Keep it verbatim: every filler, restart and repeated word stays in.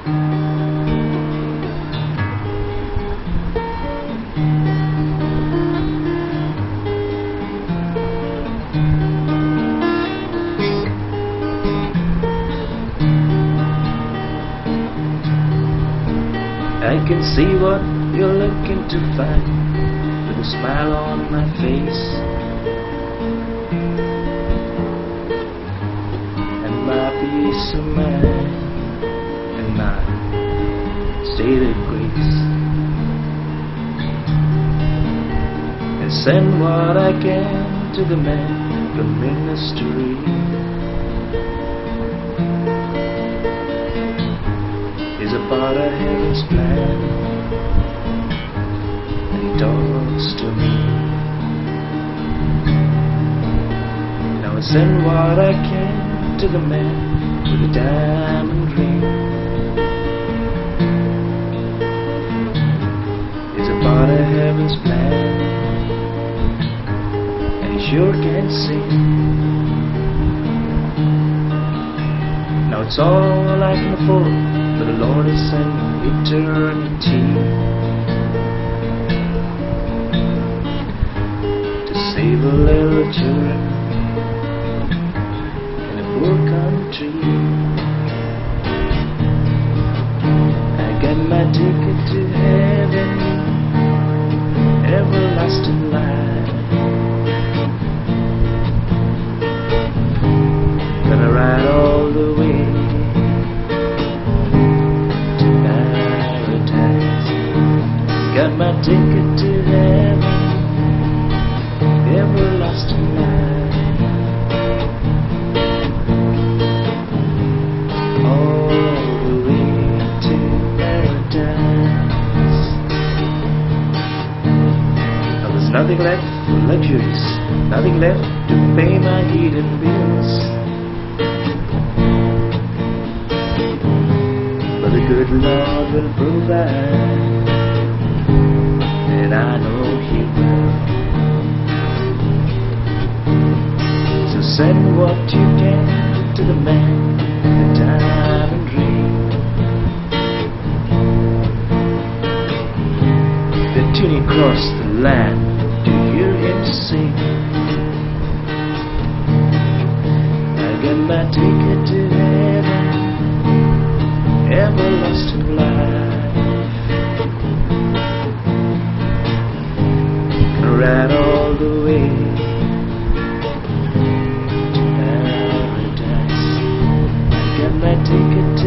I can see what you're looking to find with a smile on my face, and my peace of mind, and my state of grace, and send what I can to the man from ministry. Is a part of heaven's plan, and he talks to me. Now I send what I can to the man with a diamond ring. Is a part of heaven's plan, and he sure can sing. Now it's all I can afford, but the Lord has sent eternity to save a little children in a poor country. I got my ticket to heaven, everlasting life. Gonna ride all the way got my ticket to heaven, everlasting life. All the way to paradise. Now there's nothing left for luxuries, nothing left to pay my heating bills, but the good Lord will provide, and I know He will. So send what you can to the man with the diamond ring. They're tuning across the land to hear him sing. I got my ticket to heaven, everlasting life. Ride all the way to paradise. I got my ticket to